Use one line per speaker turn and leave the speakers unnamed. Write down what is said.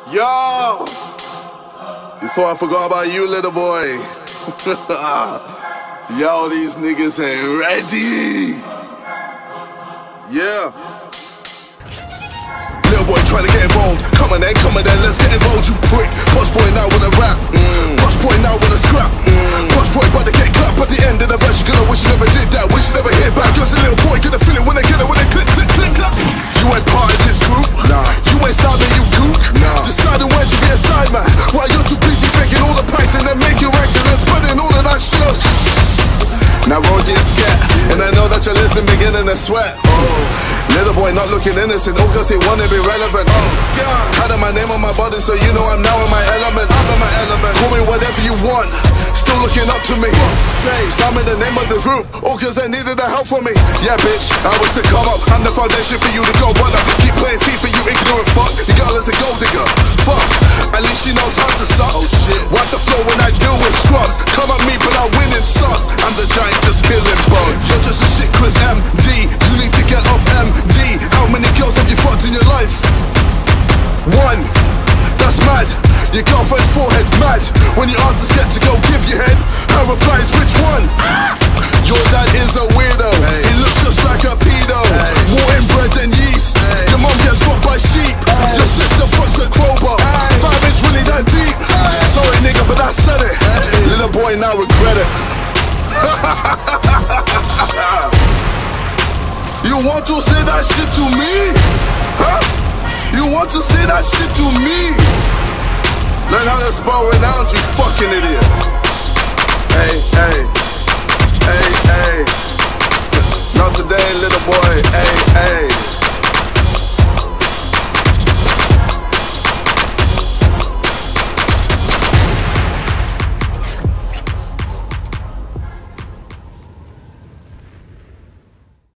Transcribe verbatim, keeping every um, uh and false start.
Yo! You thought I forgot about you, little boy? Yo, these niggas ain't ready. Yeah. Little boy trying to get involved. Come on then, come on then, let's get involved, you prick. Boss boy now with a rap. Mm. Boss boy now with a scrap. Mm. Boss boy about to get clapped at the end of the verse. You're gonna wish you never did that. Wish you never hit back. Cause a little boy gonna feel it when they get it, when they click, click, click, clap. You ain't part of this group. Nah. You ain't Simon, you gook. Nah. Deciding when to be a side man, while you're too busy faking all the packs and then making ranks and then spreading all of that shit. Now Rosie is scared, and I know that you're listening, beginning to sweat. Oh, little boy not looking innocent, all cause he wanna be relevant. Oh, God, had my name on my body, so you know I'm now in my element. I'm in my element. Call me whatever you want, still looking up to me. So I'm in the name of the group, all cause they needed the help from me. Yeah, bitch, I was to come up, I'm the foundation for you to go run up. Keep playing FIFA, you ignorant fuck. The girl is a gold digger, fuck. At least she knows how to suck. Oh shit. Wipe the floor when I deal with scrubs. Come at me, but I win in subs. I'm the giant just killing bugs. You're just a shit Chris M D. You need to get off M D. How many girls have you fucked in your life? One. That's mad. Your girlfriend's forehead mad. When you ask the skep to go give your head, her reply is which one? Your dad is a weirdo. Hey. He looks just like a pedo. Hey. More inbred than yeast. Hey. Your mom gets fucked by sheep. Hey. Your sister fucks a crowbar. Hey. Five inch really that deep. Hey. Sorry nigga, but I said it. Hey. Little boy now regret it. You want to say that shit to me? Huh? You want to say that shit to me? Learn how to spell renowned, you fucking idiot. Hey, hey, hey, hey. Not today, little boy. Hey, hey.